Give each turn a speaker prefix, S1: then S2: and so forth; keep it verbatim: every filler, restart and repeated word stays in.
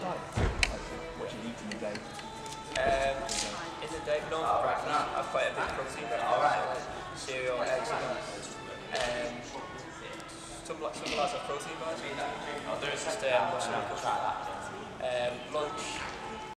S1: diet? Like, what do you eat in the day?
S2: Um, in the day, not for breakfast, I've quite a big protein breakfast, like cereal, eggs and that. Um, some, some lads have protein bars, just um, muscle. Um, lunch,